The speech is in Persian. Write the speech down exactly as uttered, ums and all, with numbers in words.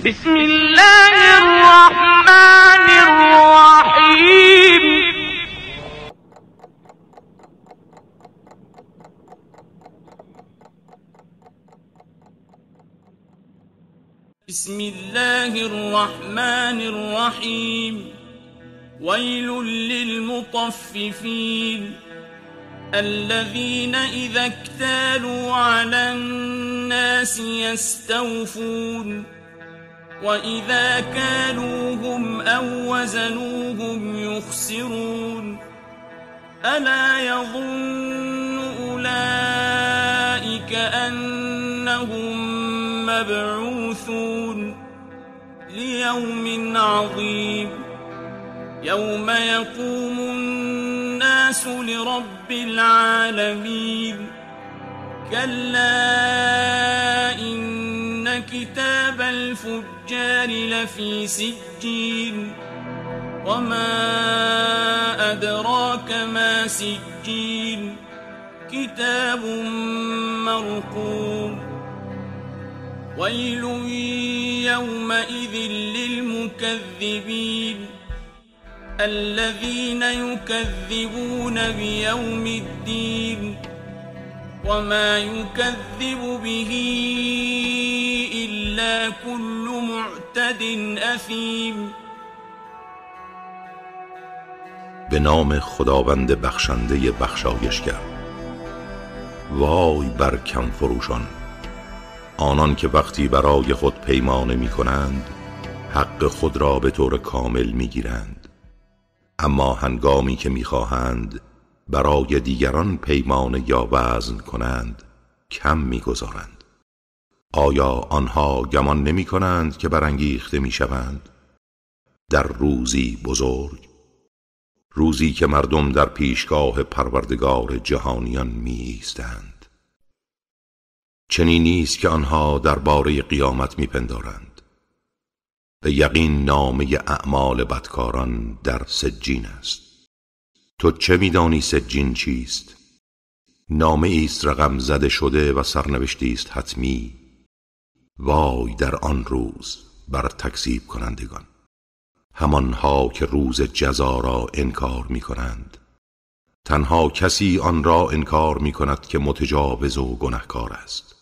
بسم الله الرحمن الرحیم. بسم الله الرحمن الرحیم. ويل للمطففين الذين إذا اكتالوا على الناس يستوفون وإذا كالوهم أو وزنوهم يخسرون ألا يظن أولئك أنهم مبعوثون ليوم عظيم يوم يقوم الناس لرب العالمين كلا إن كتاب الفجار لفي سجين وما أدراك ما سجين كتاب مرقوم ويل يومئذ للمكذبين الذين يكذبون بيوم الدين وما يكذب به إلا كل معتد أثیم. به نام خداوند بخشنده بخشایشگر. وای بر کم فروشان، آنان که وقتی برای خود پیمانه می کنند حق خود را به طور کامل می گیرند، اما هنگامی که می خواهند برای دیگران پیمانه یا وزن کنند کم می گذارند. آیا آنها گمان نمی کنند که برانگیخته می شوند؟ در روزی بزرگ، روزی که مردم در پیشگاه پروردگار جهانیان می ایستند، چنین نیست که آنها درباره قیامت می پندارند. به یقین نامه اعمال بدکاران در سجین است. تو چه می‌دانی سجین چیست؟ نامه ایست رقم زده شده و سرنوشتی است حتمی. وای در آن روز بر تکذیب کنندگان، همانها که روز جزا را انکار می کنند. تنها کسی آن را انکار می کند که متجاوز و گنهکار است.